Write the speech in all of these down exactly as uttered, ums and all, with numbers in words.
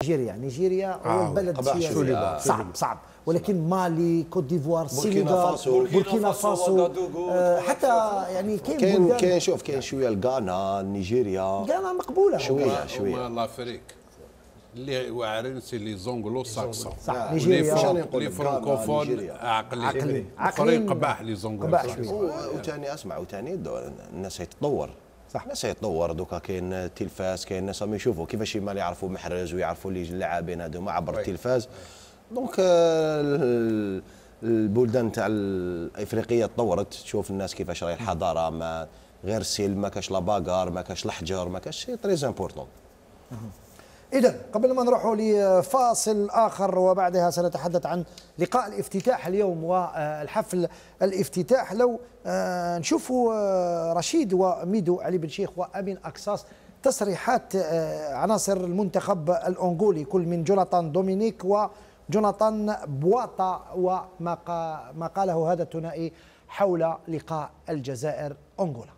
نيجيريا نيجيريا هو آه البلد فيها صعب صعب، ولكن مالي، كوت ديفوار، السنغال، بوركينا فاسو، آه حتى يعني كاين كاين كاين شوف كاين شويه الغانا، نيجيريا، غانا مقبوله شويه شويه لافريك اللي واعرين سي لي زونغلو ساكسون صح. نيجيريا لي فرانكوفون عاقلين عاقلين قباح لي زونغلو قباح شويه. وثاني اسمع وثاني الناس يتطور صح، الناس يتطور دوكا، كاين التلفاز، كاين الناس راهم يشوفوا كيفاش يما يعرفوا محرز ويعرفوا اللي اللاعبين هذوما عبر التلفاز. دونك البلدان تاع الافريقيه تطورت، تشوف الناس كيفاش راهي الحضاره، ما غير السلم، ما كاش لا باغار، ما كاش الحجر، ما كاش شي تري امبورطون. إذا قبل ما نروحوا لفاصل آخر وبعدها سنتحدث عن لقاء الافتتاح اليوم والحفل الافتتاح، لو نشوفوا رشيد وميدو علي بن شيخ وأمين أكساس تصريحات عناصر المنتخب الأنغولي، كل من جوناثان دومينيك وجوناثان بواطا، وما ما قاله هذا الثنائي حول لقاء الجزائر أنغولا.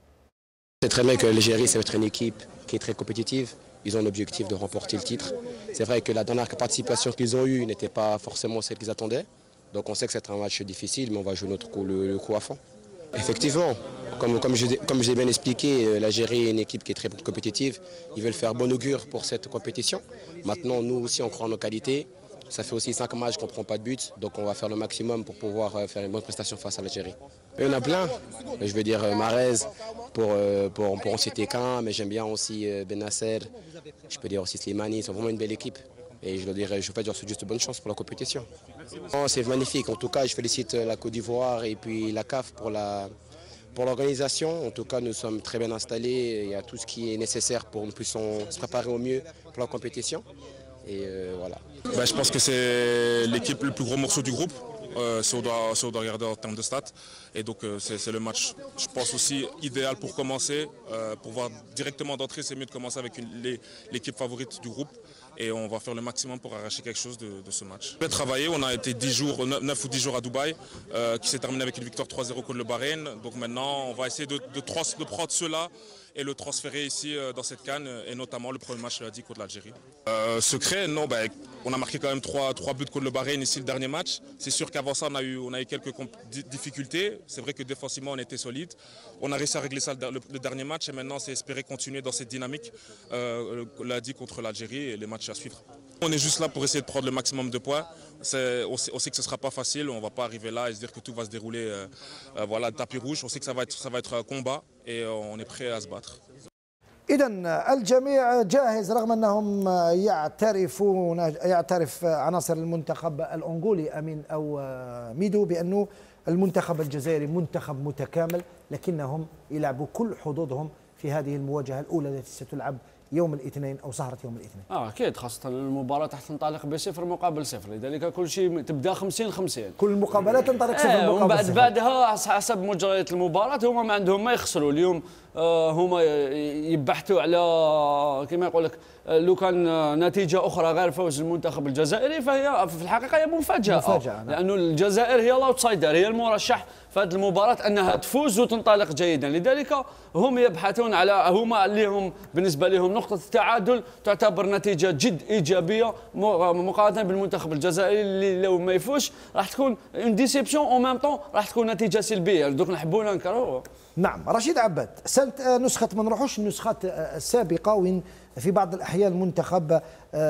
C'est très bien que l'Algérie, ça va être une équipe qui est très compétitive. Ils ont l'objectif de remporter le titre. C'est vrai que la dernière participation qu'ils ont eue n'était pas forcément celle qu'ils attendaient. Donc on sait que c'est un match difficile, mais on va jouer notre coup, le, le coup à fond. Effectivement, comme, comme je comme j'ai bien expliqué, l'Algérie est une équipe qui est très compétitive. Ils veulent faire bon augure pour cette compétition. Maintenant, nous aussi, on croit en nos qualités. Ça fait aussi cinq matchs qu'on ne prend pas de but, donc on va faire le maximum pour pouvoir faire une bonne prestation face à l'Algérie. Il y en a plein, je veux dire Mahrez, pour, pour, pour en citer qu'un, mais j'aime bien aussi Benasser, je peux dire aussi Slimani, ils sont vraiment une belle équipe. Et je le dirais, je fais juste bonne chance pour la compétition. C'est magnifique, en tout cas je félicite la Côte d'Ivoire et puis la C A F pour la... Pour l'organisation, en tout cas, nous sommes très bien installés. Il y a tout ce qui est nécessaire pour que nous puissions se préparer au mieux pour la compétition. Et euh, voilà. Ben, je pense que c'est l'équipe le plus gros morceau du groupe, euh, si, on doit, si on doit regarder en termes de stats. Et donc euh, c'est le match, je pense aussi, idéal pour commencer. Euh, pour voir directement d'entrée, c'est mieux de commencer avec l'équipe favorite du groupe. Et on va faire le maximum pour arracher quelque chose de, de ce match. On a travaillé, on a été dix jours, neuf ou dix jours à Dubaï, euh, qui s'est terminé avec une victoire trois zéro contre le Bahreïn. Donc maintenant, on va essayer de, de, de prendre cela et le transférer ici euh, dans cette CAN, et notamment le premier match lundi contre l'Algérie. Euh, secret, non, ben, on a marqué quand même trois, trois buts contre le Bahreïn ici le dernier match. C'est sûr qu'avant ça, on a eu, on a eu quelques difficultés. C'est vrai que défensivement, on était solide. On a réussi à régler ça le, le dernier match, et maintenant, c'est espérer continuer dans cette dynamique euh, lundi contre l'Algérie et les matchs à suivre. On est juste là pour essayer de prendre le maximum de points. On sait, on sait que ce ne sera pas facile, on ne va pas arriver là et se dire que tout va se dérouler euh, euh, voilà, tapis rouge. On sait que ça va être, ça va être un combat et on est prêt à se battre. إذا الجميع جاهز، رغم أنهم يعترفون يعترف عناصر المنتخب الأنغولي أمين أو ميدو بأنه المنتخب الجزائري منتخب متكامل، لكنهم يلعبوا كل حظوظهم في هذه المواجهة الأولى التي ستلعب يوم الاثنين او سهره يوم الاثنين. اه اكيد، خاصه المباراه راح تنطلق بصفر مقابل صفر، لذلك كل شيء تبدا خمسين خمسين. كل المقابلات تنطلق صفر آه مقابل ومن صفر. بعد بعدها حسب مجريات المباراه هما ما عندهم ما يخسروا اليوم. آه هما يبحثوا على كما يقول لك لو كان نتيجه اخرى غير فوز المنتخب الجزائري فهي في الحقيقه هي مفاجاه، مفاجأة لانه الجزائر هي الاوتسايدر، هي المرشح في هذه المباراه انها تفوز وتنطلق جيدا، لذلك هم يبحثون على هما اللي هم بالنسبه لهم نقطه التعادل تعتبر نتيجه جد ايجابيه مقارنه بالمنتخب الجزائري اللي لو ما يفوز راح تكون اون ديسيبسيون او ميم طون راح تكون نتيجه سلبيه، دوك نحبوا ننكروا. نعم، رشيد عباد، سنه نسخه ما نروحوش النسخات السابقه وين في بعض الاحيان منتخب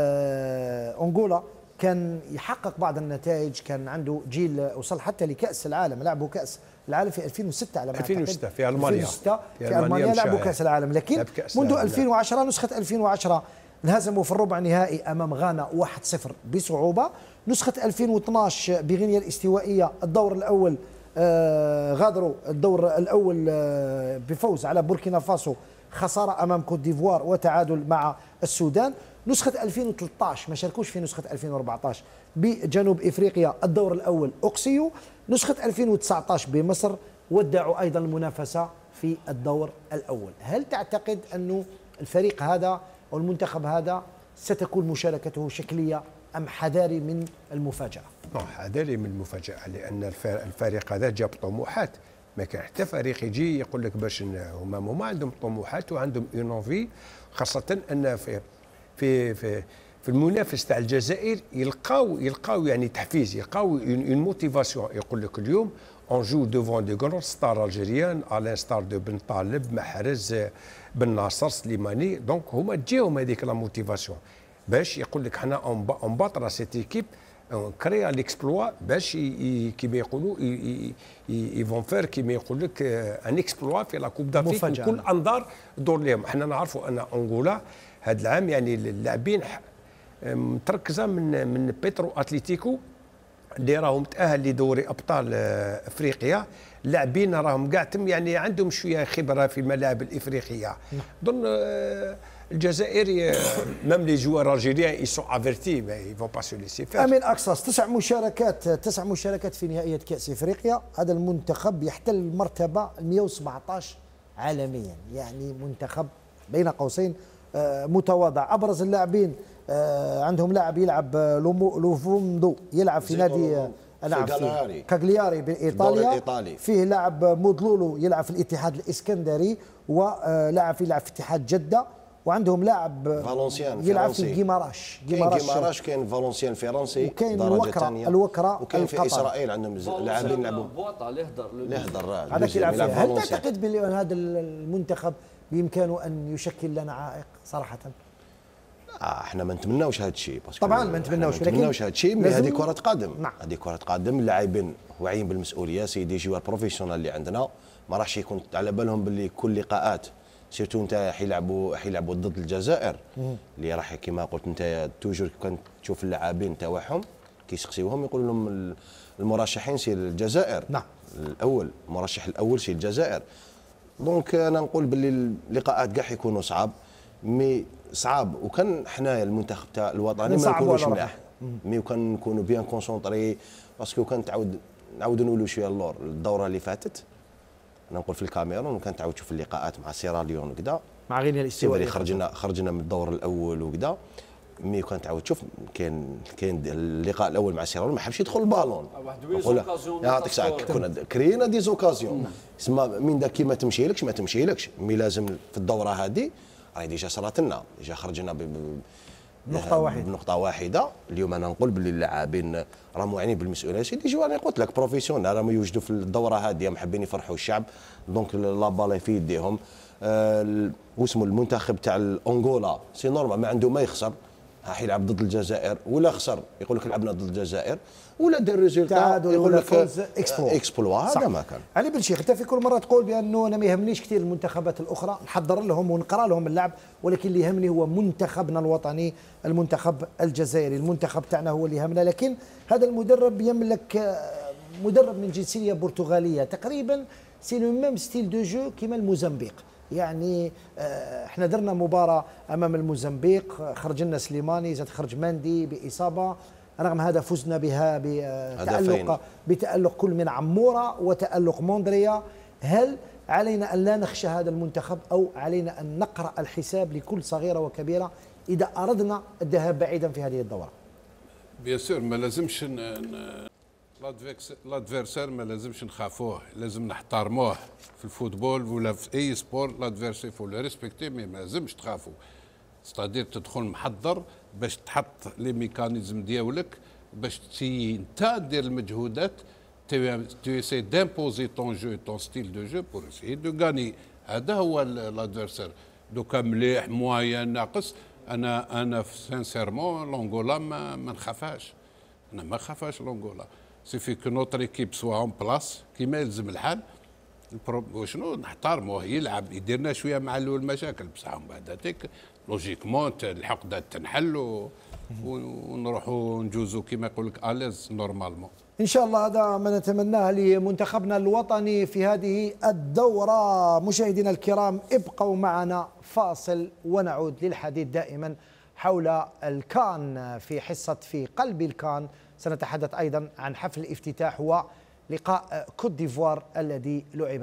انغولا كان يحقق بعض النتائج، كان عنده جيل وصل حتى لكأس العالم، لعبوا كأس العالم في ألفين وستة على ما أعتقد، ألفين وستة في ألمانيا، ألفين وستة في, في ألمانيا لعبوا كأس العالم، لكن منذ ألفين وعشرة نسخة ألفين وعشرة انهزموا في الربع النهائي أمام غانا واحد صفر بصعوبة، نسخة ألفين واثناش بغينيا الاستوائية الدور الأول آه غادروا الدور الأول آه بفوز على بوركينا فاسو، خسارة أمام كوت ديفوار وتعادل مع السودان، نسخة ألفين وثلاثطاش ما شاركوش في نسخة ألفين وأربعطاش بجنوب إفريقيا الدور الأول أوكسيو، نسخة ألفين وتسعطاش بمصر ودعوا أيضا المنافسة في الدور الأول. هل تعتقد أنه الفريق هذا أو المنتخب هذا ستكون مشاركته شكلية أم حذاري من المفاجأة؟ حذاري من المفاجأة، لأن الفريق هذا جاب طموحات، ما كان حتى فريق يجي يقول لك باش هما هما عندهم طموحات وعندهم اونوفي، خاصة أن في في في في المنافس تاع الجزائر يلقاو يلقاو يعني تحفيز، يلقاو اون موتيفاسيون. يقول لك اليوم اون جو ديفون دي غران ستار الجيريان على ستار دو بن طالب، محرز، بن ناصر، سليماني. دونك هما تجيهم هذيك لا موتيفاسيون باش يقول لك حنا اون باترا سيت ايكيب، كريا ليكسبلوا باش كيما يقولوا يفون فير كيما يقول لك ان اكسبلوا في لا كوب دافريك، وكل انظار دور لهم. حنا نعرفوا ان انغولا هذا العام يعني اللاعبين متركزه من من بيترو اتليتيكو اللي راهم تاهل لدوري ابطال افريقيا. اللاعبين راهم كاع تم يعني عندهم شويه خبره في الملاعب الافريقيه. ظن الجزائر ميم لي جوار الجيريان اي سون افيرتي ما يفون با سو ليسي فير. امين اقصص تسع مشاركات تسع مشاركات في نهائيات كاس افريقيا. هذا المنتخب يحتل المرتبه مئة وسبعطاش عالميا، يعني منتخب بين قوسين متواضع. ابرز اللاعبين عندهم لاعب يلعب لوفوندو يلعب في نادي نعم في كاغلياري بايطاليا. فيه لاعب مودلولو يلعب في الاتحاد الاسكندري، ولاعب يلعب في اتحاد جده. وعندهم لاعب فالونسيان يلعب في جيماراش. جيماراش كاين فالونسيان فرنسي، وكاين الوكره الوكره وكاين في اسرائيل عندهم لاعبين يلعبوا بواطا اللي يهضر اللي يهضر هذاك يلعب فيه. هل تعتقد بان هذا المنتخب بامكانه ان يشكل لنا عائق صراحه؟ آه احنا ما نتمناوش هذا الشيء، طبعا ما نتمناوش، ولكن ما نتمناوش هذا الشيء. مي هذه كره قدم، نعم. هذه كره قدم. اللاعبين واعيين بالمسؤوليه، سيدي جوار بروفيسيونال اللي عندنا ما راحش يكون على بالهم باللي كل لقاءات سيرتو نتا حيلعبوا حيلعبوا ضد الجزائر اللي راح كما قلت انت توجور كنت تشوف اللاعبين تاعهم كيسقسيوهم يقولوا لهم المرشحين سي الجزائر. نعم الاول المرشح الاول سي الجزائر. دونك انا نقول باللي اللقاءات كاع يكونوا صعاب، مي صعاب وكان حنايا المنتخب تاع الوطني ما نكونوش ملاح، مي وكان نكونوا بيان كونسونطري باسكو كان تعاود نعاودوا نقولوا شويه اللور الدوره اللي فاتت. انا نقول في الكاميرون وكان تعاود تشوف اللقاءات مع سيراليون وكذا مع غينيا الاستوائيه خرجنا خرجنا من الدور الاول وكذا، مي كان تعاود تشوف كاين كاين اللقاء الاول مع سيراليون ما حبش يدخل البالون. يعطيك الصحه كنا كرينا دي زوكازيون تسمى من ذاك كي ما تمشيلكش ما تمشيلكش، مي لازم في الدوره هذه راهي ديجا صرات لنا ديجا خرجنا بنقطه واحده بنقطه واحده. اليوم انا نقول باللي اللاعبين راهم واعيين بالمسؤوليه. سيدي جواني قلت لك بروفيسيونال راهم يوجدوا في الدوره هذه محبين يفرحوا الشعب، دونك لا بالا في يديهم. أه واسمه المنتخب تاع الانغولا سي نورمال ما عنده ما يخسر، راح يلعب ضد الجزائر ولا خسر يقول لك لعبنا ضد الجزائر ولا دار ريزولتا يقول لك اكسبلوا اكسبلوا. هذا ما كان. علي بن شيخ انت في كل مره تقول بانه انا ما يهمنيش كثير المنتخبات الاخرى، نحضر لهم ونقرا لهم اللعب، ولكن اللي يهمني هو منتخبنا الوطني المنتخب الجزائري. المنتخب تاعنا هو اللي يهمنا. لكن هذا المدرب يملك مدرب من جنسيه برتغاليه تقريبا سي لو ميم ستيل دو جو كيما الموزمبيق. يعني احنا درنا مباراه امام الموزمبيق خرج لنا سليماني زاد خرج ماندي باصابه، رغم هذا فزنا بها بتألق بتألق كل من عموره وتألق موندريا. هل علينا ان لا نخشى هذا المنتخب او علينا ان نقرا الحساب لكل صغيره وكبيره اذا اردنا الذهاب بعيدا في هذه الدوره؟ بيان سور ما لازمش لادفيرسير ما لازمش نخافوه، لازم نحترموه في الفوتبول ولا في اي سبور. لادفيرسير فو لو ريسبكتي مي ما لازمش تخافوا، ستادير تدخل محضر باش تحط لي ميكانيزم ديالك باش تسي انت دير المجهودات tu essaies d'imposer ton jeu ton style de jeu pour essayer de gagner. هذا هو لادفيرسير. دوكا مليح موين ناقص انا انا سانسيرمون لونغولا ما, ما نخافهاش، انا ما نخافهاش لونغولا. سيفي كو نوتر ايكيب سوا اون بلاص كيما يلزم الحال. وشنو نحترموه يلعب يدير لنا شويه مع المشاكل بصح من بعد هذيك لوجيكمون الحقدات تنحل ونروحوا نجوزوا كيما يقول لك اليز نورمالمون. ان شاء الله هذا ما نتمناه لمنتخبنا الوطني في هذه الدوره. مشاهدينا الكرام ابقوا معنا فاصل ونعود للحديث دائما حول الكان في حصه في قلب الكان. سنتحدث ايضا عن حفل الافتتاح ولقاء كوت ديفوار الذي لعب